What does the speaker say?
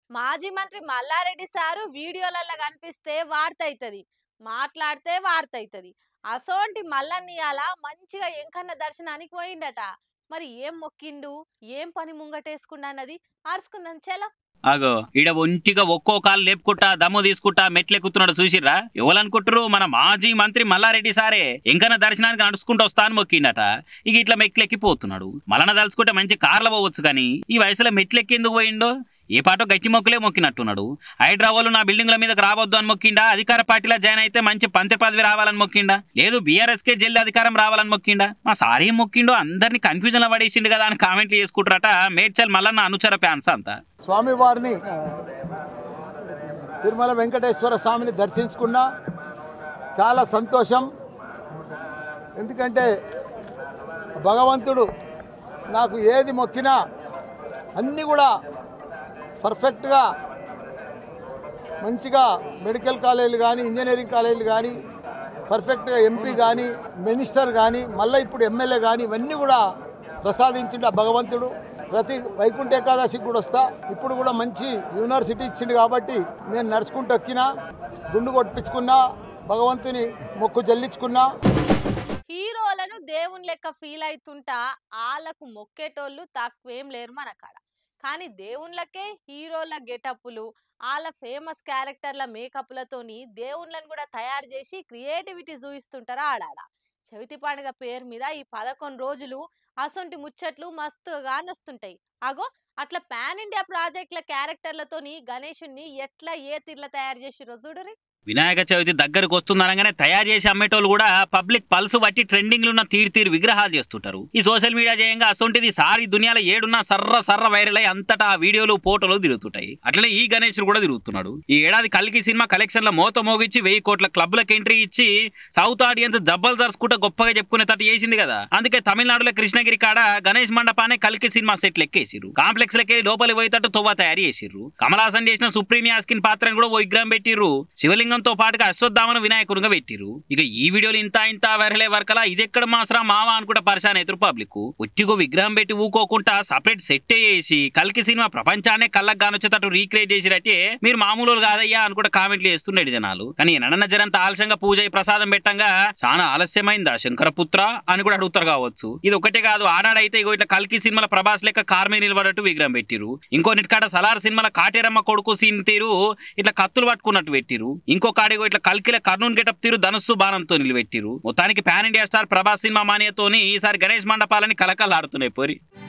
మాజీ మంత్రి మల్లారెడ్డి సారు వీడియోలల్ల కనిపిస్తే వార్త అవుతుంది, మాట్లాడితే వార్త అవుతుంది. అసోంటి మల్లన్నయాల మంచిగా ఎంకన్న దర్శనానికి పోయిండట. మరి ఏం మొక్కిండు, ఏం పని ముంగటేసుకుండా అన్నది ఆర్చుకుందాం చలో. అగో ఈడ ఒంటిగా ఒక్కో కాలు లేపుకుంటా దమ్ము తీసుకుంటా మెట్లెక్కుతున్నాడు చూసిర్రా? ఎవరనుకుంటారు? మన మాజీ మంత్రి మల్లారెడ్డి సారే ఎంకన్నా దర్శనానికి నడుచుకుంటూ వస్తా అని మొక్కిండట. ఇక ఇట్లా మెట్లెక్కిపోతున్నాడు. మలన తలుచుకుంటే మంచి కార్లు పోవచ్చు, కానీ ఈ వయసులో మెట్లెక్కి ఎందుకు పోయిండో? ఏ పాటో గట్టి మొక్కలే మొక్కినట్టున్నాడు. హైదరాబాద్ నా బిల్డింగ్ల మీదకి రావద్దు అని మొక్కిండా? అధికార పార్టీలో జాయిన్ అయితే మంచి మంత్రి పదవి రావాలని మొక్కిండా? లేదు బీఆర్ఎస్ కే జల్ది అధికారం రావాలని మొక్కిండా? మా సార్ ఏం మొక్కిండో అందరినీ కన్ఫ్యూజన్ లో పడేసిండు కదా అని కామెంట్లు చేసుకుంటారట మేడ్చల్ మల్లన్న అనుచర ఫ్యాన్స్ అంతా. స్వామివారిని తిరుమల వెంకటేశ్వర స్వామిని దర్శించుకున్నా చాలా సంతోషం. ఎందుకంటే భగవంతుడు నాకు ఏది మొక్కినా అన్నీ కూడా పర్ఫెక్ట్గా మంచిగా మెడికల్ కాలేజీలు కానీ ఇంజనీరింగ్ కాలేజీలు కానీ పర్ఫెక్ట్గా ఎంపీ కానీ మినిస్టర్ కానీ మళ్ళీ ఇప్పుడు ఎమ్మెల్యే కానీ ఇవన్నీ కూడా ప్రసాదించిండు ఆ భగవంతుడు. ప్రతి వైకుంఠ ఏకాదశికి కూడా వస్తా. ఇప్పుడు కూడా మంచి యూనివర్సిటీ ఇచ్చిండు కాబట్టి నేను నడుచుకుంటూ ఎక్కినా, గుండు కొట్టించుకున్నా, భగవంతుని మొక్కు చెల్లించుకున్నా. హీరోలను దేవుని లెక్క ఫీల్ అవుతుంటా వాళ్ళకు మొక్కేటోళ్ళు తక్కువేం లేరు మన కాడ. కానీ దేవుళ్ళకే హీరోల గెటప్పులు, వాళ్ళ ఫేమస్ క్యారెక్టర్ల మేకప్లతోని దేవుళ్ళని కూడా తయారు చేసి క్రియేటివిటీ చూపిస్తుంటారా ఆడాడ. చవితి పండుగ పేరు మీద ఈ 11 రోజులు అసొంటి ముచ్చట్లు మస్తుగా నొస్తుంటాయి. అగో అట్లా పాన్ ఇండియా ప్రాజెక్టుల క్యారెక్టర్లతోని గణేషుని ఎట్లా ఏ తీర్ల తయారు చేసిరో చూడురి. వినాయక చవితి దగ్గరకు వస్తుందనగానే తయారు చేసి అమ్మేటోళ్ళు కూడా పబ్లిక్ పల్స్ బట్టి ట్రెండింగ్లు ఉన్న తీరు విగ్రహాలు చేస్తుంటారు. ఈ సోషల్ మీడియా చేయంగా అసొంటిది సారి దునియాలో ఏడున్నా సర్ర వైరల్ అయి అంతటా ఆ వీడియోలు ఫోటోలు తిరుగుతుంటాయి. అట్లనే ఈ గణేశుడు కూడా తిరుగుతున్నాడు. ఈ ఏడాది కల్కి సినిమా కలెక్షన్ లో మోత మోగించి 1000 కోట్ల క్లబ్లకు ఎంట్రీ ఇచ్చి సౌత్ ఆడియన్స్ జబ్బలు దర్శకుంటే గొప్పగా చెప్పుకునేటట్టు చేసింది కదా. అందుకే తమిళనాడులో కృష్ణగిరి కాడ గణేష్ మండపానే కల్కి సినిమా సెట్లు ఎక్కేసిరు. కాంప్లెక్స్ లకి లోపలి పోయేటట్టు తొవ్వ తయారు చేసిర్రు. కమలాసన్ చేసిన సుప్రీం యాస్కిన్ పాత్రను కూడా ఓ విగ్రహం పెట్టిర్రు. శివలింగం తో పాటుగా అశ్వత్థామను వినాయకుడుగా పెట్టిరు. ఇక ఈ వీడియోలు ఇంత వైరలే వరకలా ఇదెక్కడ మాసరా మావా అనుకుంటా పరిశాన్ అవుతారు పబ్లిక్. ఒట్టిగో విగ్రహం పెట్టి ఊకోకుండా సపరేట్ సెట్ చేసి కల్కి సినిమా ప్రపంచాన్నే కళ్ళకు గానొచ్చేటట్టు రీక్రియేట్ చేసిరట్టే మీరు మామూలు కాదయ్యా అనుకుంటా కామెంట్లు చేస్తున్నాడు జనాలు. కానీ ఎనన్న జరంత ఆలస్యంగా పూజ ప్రసాదం పెట్టంగా చాలా ఆలస్యమైందా శంకరపుత్ర అని కూడా అడుగుతారు కావచ్చు. ఇది ఒకటే కాదు, ఆడాడైతే ఇగో ఇట్లా కల్కి సినిమాల ప్రభాస్ లెక్క కార్ మీద నిలబడట్టు విగ్రహం పెట్టిరు. ఇంకో నిట్కాడ సలార్ సినిమాల కాటేరమ్మ కొడుకు సీన్ తీరు ఇట్లా కత్తులు పట్టుకున్నట్టు పెట్టిరు. ఇంకో కాడిగో ఇట్లా కల్కిల కర్నూన్ గెటప్ తీరు ధనుస్సు బాణంతో నిలబెట్టిరు. మొత్తానికి pan India star Prabhas cinema మానియాతోని ఈసారి గణేష్ మండపాలని కలకలాడుతున్నాయి పోరి.